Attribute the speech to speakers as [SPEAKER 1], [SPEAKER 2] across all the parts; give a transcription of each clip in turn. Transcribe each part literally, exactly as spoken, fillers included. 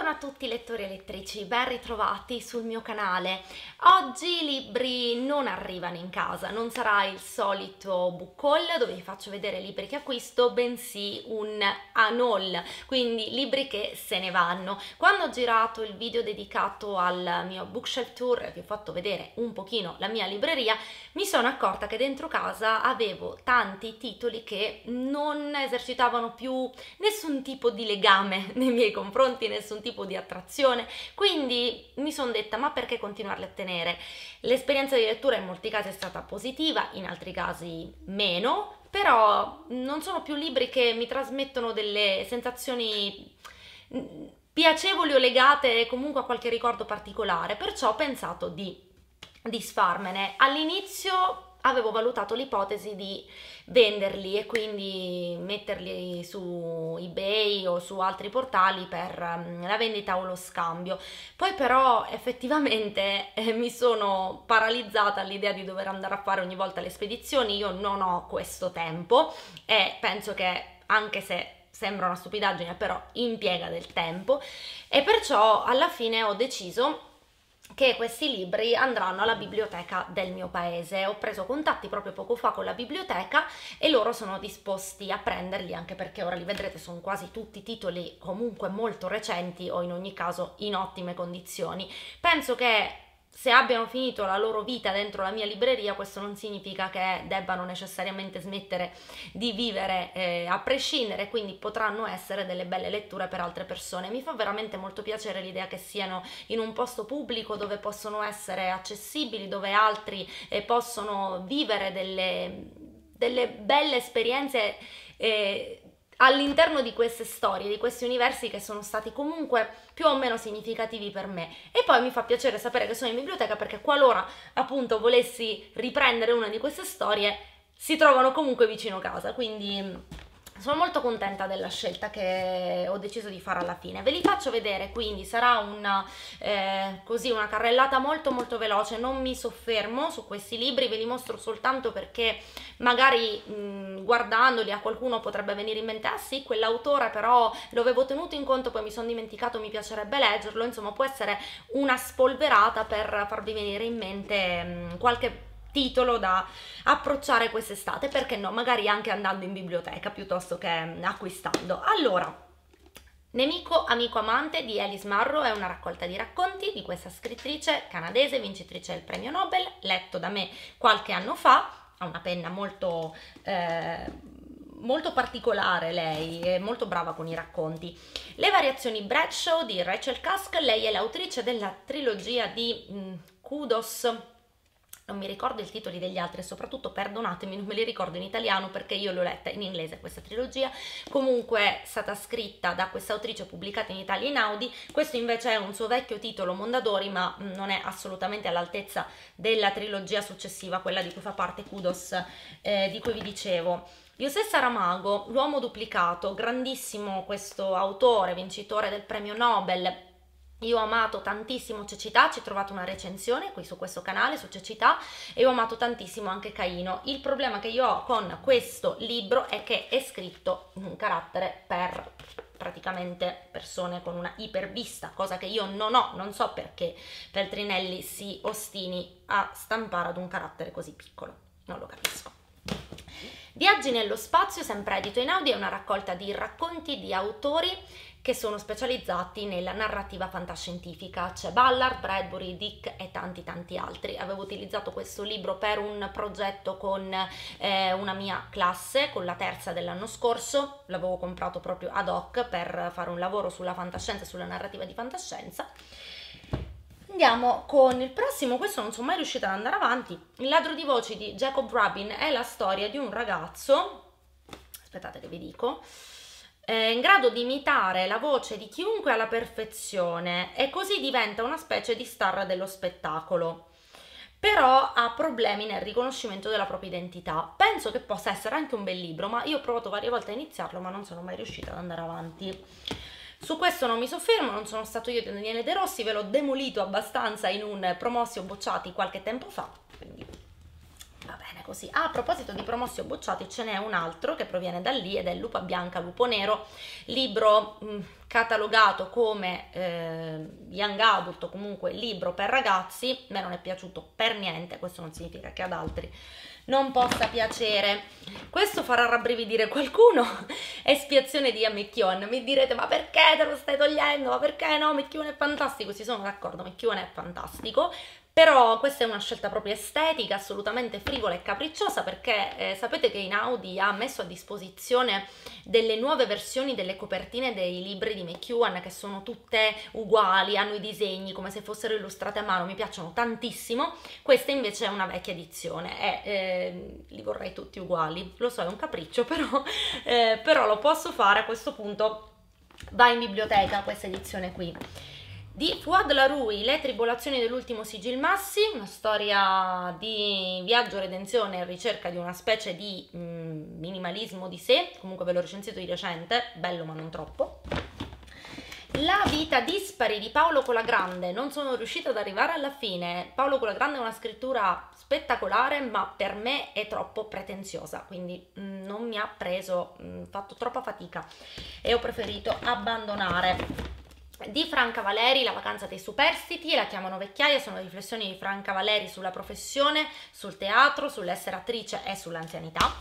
[SPEAKER 1] Buongiorno a tutti lettori e lettrici, ben ritrovati sul mio canale. Oggi i libri non arrivano in casa, non sarà il solito book haul dove vi faccio vedere i libri che acquisto, bensì un haul, quindi libri che se ne vanno. Quando ho girato il video dedicato al mio bookshelf tour e vi ho fatto vedere un pochino la mia libreria, mi sono accorta che dentro casa avevo tanti titoli che non esercitavano più nessun tipo di legame nei miei confronti, nessun tipo di attrazione, quindi mi sono detta: ma perché continuarli a tenere? L'esperienza di lettura in molti casi è stata positiva, in altri casi meno, però non sono più libri che mi trasmettono delle sensazioni piacevoli o legate comunque a qualche ricordo particolare, perciò ho pensato di disfarmene. All'inizio avevo valutato l'ipotesi di venderli e quindi metterli su eBay o su altri portali per um, la vendita o lo scambio. Poi però effettivamente eh, mi sono paralizzata all'idea di dover andare a fare ogni volta le spedizioni. Io non ho questo tempo e penso che, anche se sembra una stupidaggine, però impiega del tempo, e perciò alla fine ho deciso che questi libri andranno alla biblioteca del mio paese. Ho preso contatti proprio poco fa con la biblioteca e loro sono disposti a prenderli, anche perché ora li vedrete, sono quasi tutti titoli comunque molto recenti o in ogni caso in ottime condizioni. Penso che se abbiano finito la loro vita dentro la mia libreria, questo non significa che debbano necessariamente smettere di vivere eh, a prescindere, quindi potranno essere delle belle letture per altre persone. Mi fa veramente molto piacere l'idea che siano in un posto pubblico dove possono essere accessibili, dove altri eh, possono vivere delle, delle belle esperienze eh, all'interno di queste storie, di questi universi che sono stati comunque più o meno significativi per me. E poi mi fa piacere sapere che sono in biblioteca, perché qualora appunto volessi riprendere una di queste storie si trovano comunque vicino casa, quindi sono molto contenta della scelta che ho deciso di fare alla fine. Ve li faccio vedere, quindi sarà una, eh, così una carrellata molto molto veloce, non mi soffermo su questi libri, ve li mostro soltanto perché magari mh, guardandoli a qualcuno potrebbe venire in mente: ah sì, quell'autore però lo avevo tenuto in conto, poi mi sono dimenticato, mi piacerebbe leggerlo. Insomma, può essere una spolverata per farvi venire in mente mh, qualche titolo da approcciare quest'estate, perché no, magari anche andando in biblioteca piuttosto che acquistando. Allora, Nemico, amico, amante di Alice Munro è una raccolta di racconti di questa scrittrice canadese, vincitrice del premio Nobel, letto da me qualche anno fa. Ha una penna molto eh, molto particolare, lei è molto brava con i racconti. Le variazioni Bradshaw di Rachel Cusk, lei è l'autrice della trilogia di mh, Kudos. Non mi ricordo i titoli degli altri, soprattutto perdonatemi, non me li ricordo in italiano perché io l'ho letta in inglese questa trilogia. Comunque è stata scritta da questa autrice, pubblicata in Italia in Audi. Questo invece è un suo vecchio titolo, Mondadori, ma non è assolutamente all'altezza della trilogia successiva, quella di cui fa parte Kudos, eh, di cui vi dicevo. José Saramago, L'uomo duplicato, grandissimo questo autore, vincitore del premio Nobel. Io ho amato tantissimo Cecità, ci ho trovato una recensione qui su questo canale su Cecità, e ho amato tantissimo anche Caino. Il problema che io ho con questo libro è che è scritto in un carattere per praticamente persone con una ipervista, cosa che io non ho. Non so perché Feltrinelli si ostini a stampare ad un carattere così piccolo, non lo capisco. Viaggi nello spazio, sempre edito in Audi, è una raccolta di racconti di autori che sono specializzati nella narrativa fantascientifica. C'è Ballard, Bradbury, Dick e tanti tanti altri. Avevo utilizzato questo libro per un progetto con eh, una mia classe, con la terza dell'anno scorso. L'avevo comprato proprio ad hoc per fare un lavoro sulla fantascienza, sulla narrativa di fantascienza. Andiamo con il prossimo. Questo non sono mai riuscita ad andare avanti. Il ladro di voci di Jacob Rubin è la storia di un ragazzo, aspettate che vi dico, in grado di imitare la voce di chiunque alla perfezione, e così diventa una specie di star dello spettacolo, però ha problemi nel riconoscimento della propria identità. Penso che possa essere anche un bel libro, ma io ho provato varie volte a iniziarlo ma non sono mai riuscita ad andare avanti. Su questo non mi soffermo, non sono stato io di Daniele De Rossi, ve l'ho demolito abbastanza in un Promossi o bocciati qualche tempo fa, quindi va bene così. Ah, a proposito di promossi o bocciati, ce n'è un altro che proviene da lì ed è Lupa Bianca, Lupo Nero, libro mh, catalogato come eh, young adult o comunque libro per ragazzi. A me non è piaciuto per niente, questo non significa che ad altri non possa piacere. Questo farà rabbrividire qualcuno. Espiazione di McKeown. Mi direte, ma perché te lo stai togliendo? Ma perché no? McKeown è fantastico. Sì, sono d'accordo, McKeown è fantastico, però questa è una scelta proprio estetica, assolutamente frivola e capricciosa, perché eh, sapete che Inaudi ha messo a disposizione delle nuove versioni delle copertine dei libri di McKeown, che sono tutte uguali, hanno i disegni come se fossero illustrate a mano, mi piacciono tantissimo. Questa invece è una vecchia edizione e eh, li vorrei tutti uguali, lo so, è un capriccio, però, eh, però lo posso fare. A questo punto va in biblioteca questa edizione qui. Di Fouad Laroui, Le tribolazioni dell'ultimo Sigil Massi, una storia di viaggio, redenzione e ricerca di una specie di mm, minimalismo di sé, comunque ve l'ho recensito di recente, bello ma non troppo. La vita dispari di Paolo Colagrande, non sono riuscita ad arrivare alla fine. Paolo Colagrande è una scrittura spettacolare, ma per me è troppo pretenziosa, quindi mm, non mi ha preso, ho mm, fatto troppa fatica e ho preferito abbandonare. Di Franca Valeri, La vacanza dei superstiti, La chiamano vecchiaia, sono riflessioni di Franca Valeri sulla professione, sul teatro, sull'essere attrice e sull'anzianità.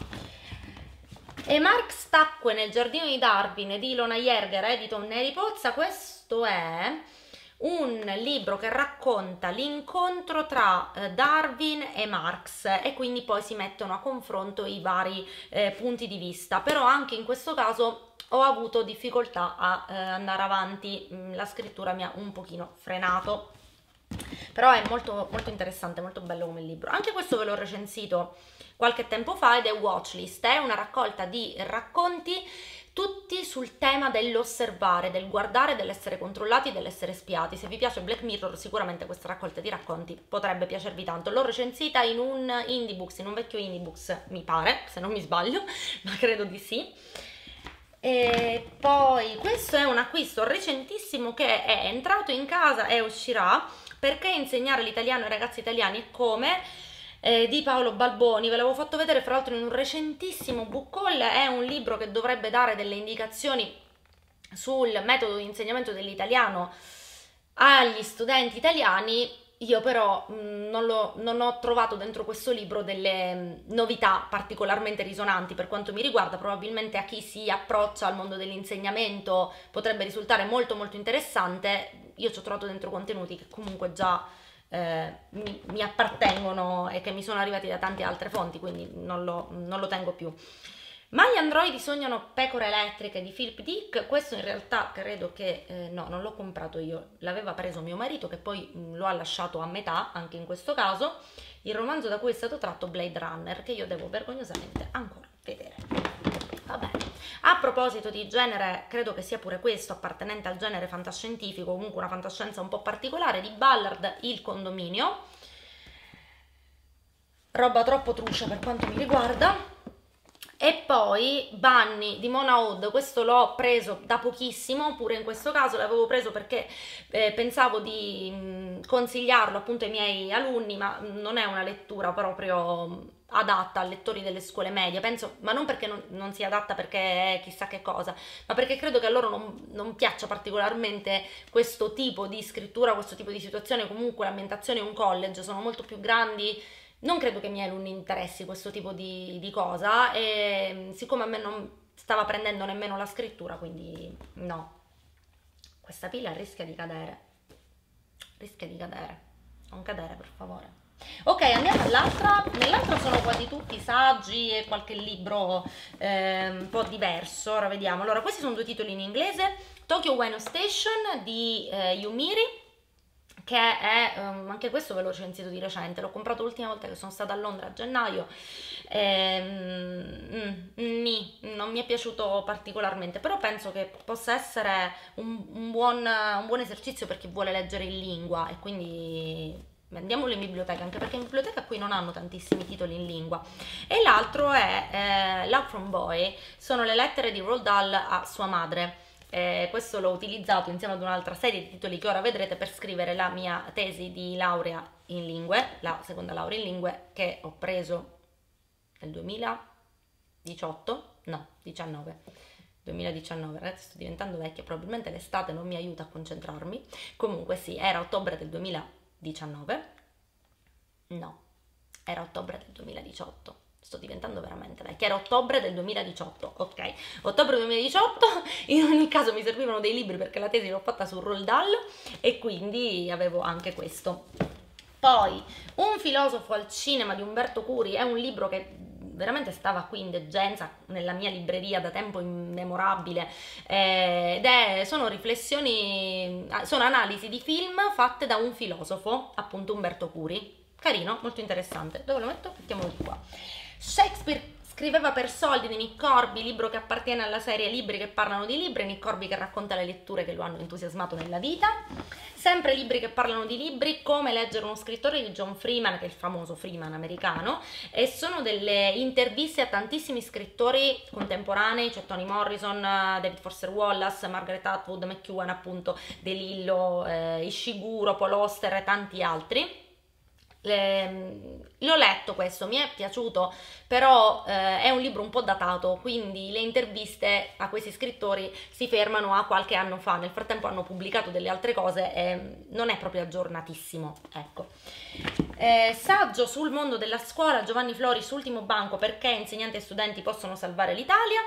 [SPEAKER 1] E Marx tacque nel giardino di Darwin di Ilona Yerger, edito Neri Pozza. Questo è un libro che racconta l'incontro tra Darwin e Marx e quindi poi si mettono a confronto i vari eh, punti di vista, però anche in questo caso ho avuto difficoltà a eh, andare avanti, la scrittura mi ha un pochino frenato, però è molto, molto interessante, molto bello come libro. Anche questo ve l'ho recensito qualche tempo fa ed è Watchlist, è una raccolta di racconti tutti sul tema dell'osservare, del guardare, dell'essere controllati, dell'essere spiati. Se vi piace Black Mirror sicuramente questa raccolta di racconti potrebbe piacervi tanto. L'ho recensita in un indie books, in un vecchio indie books mi pare, se non mi sbaglio, ma credo di sì. E poi questo è un acquisto recentissimo che è entrato in casa e uscirà, Perché insegnare l'italiano ai ragazzi italiani e come, eh, di Paolo Balboni. Ve l'avevo fatto vedere fra l'altro in un recentissimo book haul. È un libro che dovrebbe dare delle indicazioni sul metodo di insegnamento dell'italiano agli studenti italiani. Io però mh, non, lo, non ho trovato dentro questo libro delle mh, novità particolarmente risonanti per quanto mi riguarda. Probabilmente a chi si approccia al mondo dell'insegnamento potrebbe risultare molto molto interessante. Io ci ho trovato dentro contenuti che comunque già eh, mi, mi appartengono e che mi sono arrivati da tante altre fonti, quindi non lo, non lo tengo più. Ma gli androidi sognano pecore elettriche di Philip Dick. Questo in realtà credo che, eh, no, non l'ho comprato io, l'aveva preso mio marito che poi mh, lo ha lasciato a metà, anche in questo caso. Il romanzo da cui è stato tratto, Blade Runner, che io devo vergognosamente ancora vedere. Vabbè. A proposito di genere, credo che sia pure questo appartenente al genere fantascientifico, comunque una fantascienza un po' particolare, di Ballard, Il condominio. Roba troppo truscia per quanto mi riguarda. E poi Bunny di Mona Oud, questo l'ho preso da pochissimo, pure in questo caso l'avevo preso perché eh, pensavo di mh, consigliarlo appunto ai miei alunni, ma non è una lettura proprio adatta a lettori delle scuole medie, penso, ma non perché non, non sia adatta perché è chissà che cosa, ma perché credo che a loro non, non piaccia particolarmente questo tipo di scrittura, questo tipo di situazione. Comunque l'ambientazione è un college, sono molto più grandi. Non credo che ai miei alunni interessi questo tipo di, di cosa e siccome a me non stava prendendo nemmeno la scrittura, quindi no. Questa pila rischia di cadere, rischia di cadere, non cadere per favore. Ok, andiamo all'altra. Nell'altra sono quasi tutti saggi e qualche libro eh, un po' diverso. Ora vediamo. Allora, questi sono due titoli in inglese. Tokyo Ueno Station di eh, Yumiri, che è, um, anche questo ve l'ho recensito di recente, l'ho comprato l'ultima volta che sono stata a Londra a gennaio, ehm, mm, nì, non mi è piaciuto particolarmente, però penso che possa essere un, un, buon, un buon esercizio per chi vuole leggere in lingua, e quindi andiamolo in biblioteca, anche perché in biblioteca qui non hanno tantissimi titoli in lingua. E l'altro è eh, Love from Boy, sono le lettere di Roald Dahl a sua madre. Eh, questo l'ho utilizzato insieme ad un'altra serie di titoli che ora vedrete per scrivere la mia tesi di laurea in lingue, la seconda laurea in lingue che ho preso nel duemiladiciotto, no, diciannove, duemiladiciannove, ragazzi sto diventando vecchia, probabilmente l'estate non mi aiuta a concentrarmi, comunque sì, era ottobre del duemiladiciannove, no, era ottobre del duemiladiciotto, sto diventando veramente vecchia, era ottobre del duemiladiciotto, ok, ottobre duemiladiciotto, in ogni caso mi servivano dei libri perché la tesi l'ho fatta su Roald Dahl e quindi avevo anche questo. Poi, Un filosofo al cinema di Umberto Curi è un libro che veramente stava qui in degenza nella mia libreria da tempo immemorabile, eh, ed è, sono riflessioni, sono analisi di film fatte da un filosofo, appunto Umberto Curi, carino, molto interessante. Dove lo metto? Mettiamolo di qua. Shakespeare scriveva per soldi di Nick Corby, libro che appartiene alla serie Libri che parlano di libri, Nick Corby che racconta le letture che lo hanno entusiasmato nella vita. Sempre libri che parlano di libri, Come leggere uno scrittore di John Freeman, che è il famoso Freeman americano, e sono delle interviste a tantissimi scrittori contemporanei, c'è cioè Toni Morrison, David Foster Wallace, Margaret Atwood, McEwan appunto, De Lillo, eh, Ishiguro, Paul Auster e tanti altri. L'ho letto questo, mi è piaciuto, però eh, è un libro un po' datato, quindi le interviste a questi scrittori si fermano a qualche anno fa, nel frattempo hanno pubblicato delle altre cose e non è proprio aggiornatissimo, ecco. Eh, saggio sul mondo della scuola, Giovanni Floris, Ultimo banco, perché insegnanti e studenti possono salvare l'Italia.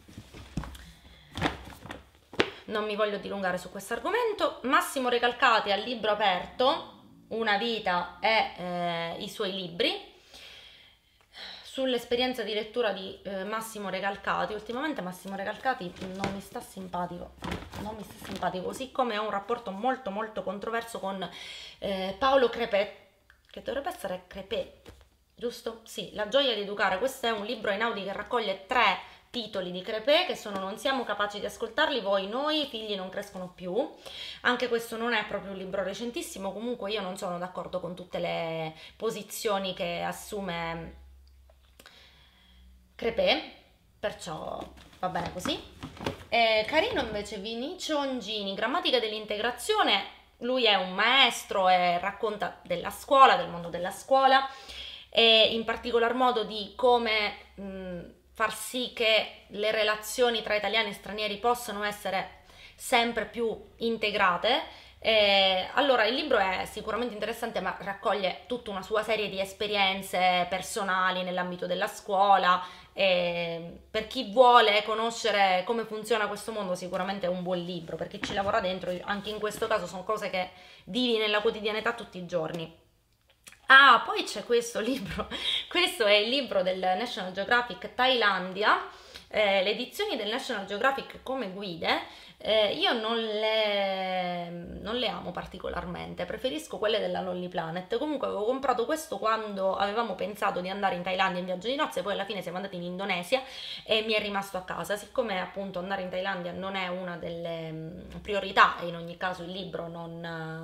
[SPEAKER 1] Non mi voglio dilungare su questo argomento. Massimo Recalcati al libro aperto, Una vita e eh, i suoi libri, sull'esperienza di lettura di eh, Massimo Recalcati. Ultimamente Massimo Recalcati non mi sta simpatico, non mi sta simpatico, così come ho un rapporto molto molto controverso con eh, Paolo Crepè, che dovrebbe essere Crepè, giusto? Sì, La gioia di educare. Questo è un libro Einaudi che raccoglie tre titoli di Crepè, che sono Non siamo capaci di ascoltarli, Voi, noi, I figli non crescono più. Anche questo non è proprio un libro recentissimo, comunque io non sono d'accordo con tutte le posizioni che assume Crepè, perciò va bene così. Eh, carino invece Vinicio Ongini, Grammatica dell'integrazione. Lui è un maestro e racconta della scuola, del mondo della scuola, e in particolar modo di come mh, far sì che le relazioni tra italiani e stranieri possano essere sempre più integrate. Eh, allora, il libro è sicuramente interessante, ma raccoglie tutta una sua serie di esperienze personali nell'ambito della scuola. Eh, per chi vuole conoscere come funziona questo mondo, sicuramente è un buon libro, per chi ci lavora dentro. Anche in questo caso sono cose che vivi nella quotidianità tutti i giorni. Ah, poi c'è questo libro, questo è il libro del National Geographic Thailandia, eh, le edizioni del National Geographic come guide, eh, io non le, non le amo particolarmente, preferisco quelle della Lonely Planet. Comunque avevo comprato questo quando avevamo pensato di andare in Thailandia in viaggio di nozze, poi alla fine siamo andati in Indonesia e mi è rimasto a casa. Siccome appunto andare in Thailandia non è una delle priorità e in ogni caso il libro non...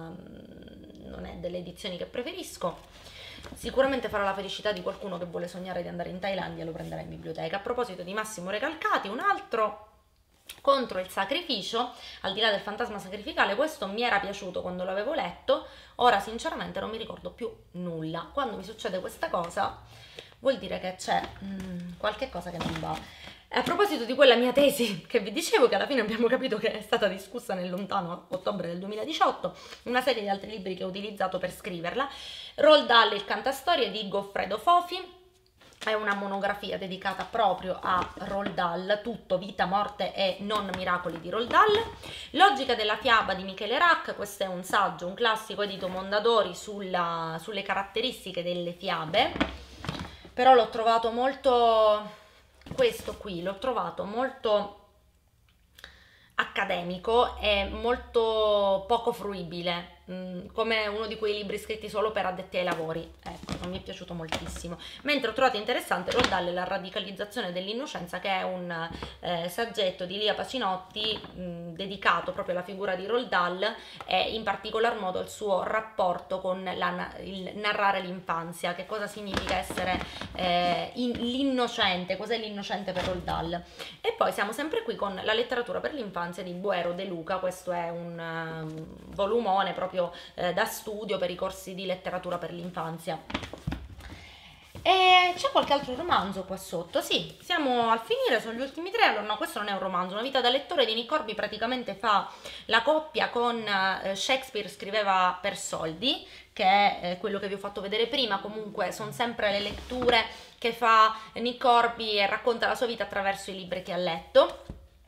[SPEAKER 1] non è delle edizioni che preferisco, sicuramente farà la felicità di qualcuno che vuole sognare di andare in Thailandia e lo prenderà in biblioteca. A proposito di Massimo Recalcati, un altro, Contro il sacrificio, al di là del fantasma sacrificale. Questo mi era piaciuto quando l'avevo letto, ora sinceramente non mi ricordo più nulla. Quando mi succede questa cosa vuol dire che c'è mm, qualche cosa che non va. A proposito di quella mia tesi che vi dicevo, che alla fine abbiamo capito che è stata discussa nel lontano ottobre del duemiladiciotto, una serie di altri libri che ho utilizzato per scriverla, Roald Dahl, il cantastorie di Goffredo Fofi, è una monografia dedicata proprio a Roald Dahl, tutto vita, morte e non miracoli di Roald Dahl. Logica della fiaba di Michele Rack, questo è un saggio, un classico edito Mondadori sulla, sulle caratteristiche delle fiabe, però l'ho trovato molto... questo qui l'ho trovato molto accademico e molto poco fruibile, mh, come uno di quei libri scritti solo per addetti ai lavori. Ecco, non mi è piaciuto moltissimo. Mentre ho trovato interessante Roald Dahl e la radicalizzazione dell'innocenza, che è un eh, saggetto di Lia Pacinotti mh, dedicato proprio alla figura di Roald Dahl e in particolar modo al suo rapporto con la, il narrare l'infanzia, che cosa significa essere eh, l'innocente, cos'è l'innocente per Roald Dahl. E poi siamo sempre qui con La letteratura per l'infanzia di Boero De Luca. Questo è un um, volumone proprio eh, da studio per i corsi di letteratura per l'infanzia. E c'è qualche altro romanzo qua sotto? Sì, siamo al finire, sono gli ultimi tre. Allora no, questo non è un romanzo. Una vita da lettore di Nick Horby praticamente fa la coppia con eh, Shakespeare scriveva per soldi, che è eh, quello che vi ho fatto vedere prima. Comunque sono sempre le letture che fa Nick Horby e racconta la sua vita attraverso i libri che ha letto.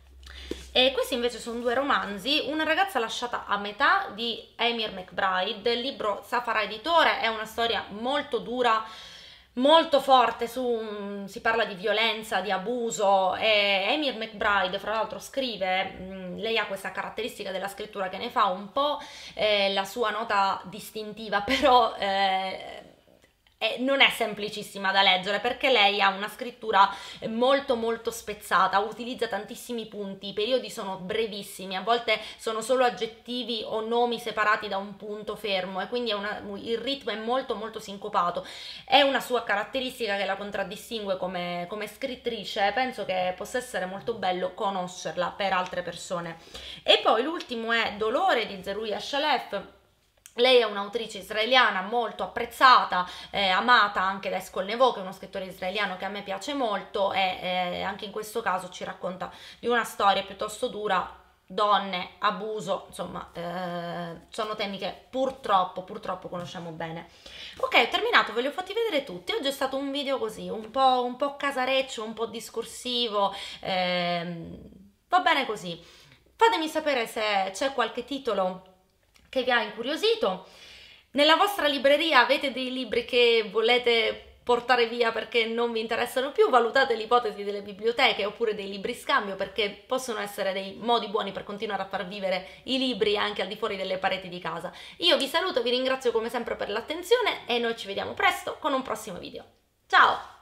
[SPEAKER 1] E questi invece sono due romanzi. Una ragazza lasciata a metà di Amir McBride, il libro Safara Editore, è una storia molto dura, molto forte, su, si parla di violenza, di abuso, e Amir McBride fra l'altro scrive, mh, lei ha questa caratteristica della scrittura che ne fa un po' eh, la sua nota distintiva, però eh, eh, non è semplicissima da leggere perché lei ha una scrittura molto molto spezzata, utilizza tantissimi punti, i periodi sono brevissimi, a volte sono solo aggettivi o nomi separati da un punto fermo e quindi è una, il ritmo è molto molto sincopato. È una sua caratteristica che la contraddistingue come, come scrittrice, penso che possa essere molto bello conoscerla per altre persone. E poi l'ultimo è Dolore di Zeruia Shalef. Lei è un'autrice israeliana molto apprezzata, eh, amata anche da Eshkol Nevo, che è uno scrittore israeliano che a me piace molto, e eh, anche in questo caso ci racconta di una storia piuttosto dura, donne, abuso, insomma, eh, sono temi che purtroppo, purtroppo conosciamo bene. Ok, ho terminato, ve li ho fatti vedere tutti. Oggi è stato un video così, un po', un po' casareccio, un po' discorsivo, ehm, va bene così. Fatemi sapere se c'è qualche titolo che vi ha incuriosito. Nella vostra libreria avete dei libri che volete portare via perché non vi interessano più? Valutate l'ipotesi delle biblioteche oppure dei libri scambio, perché possono essere dei modi buoni per continuare a far vivere i libri anche al di fuori delle pareti di casa. Io vi saluto, vi ringrazio come sempre per l'attenzione e noi ci vediamo presto con un prossimo video. Ciao!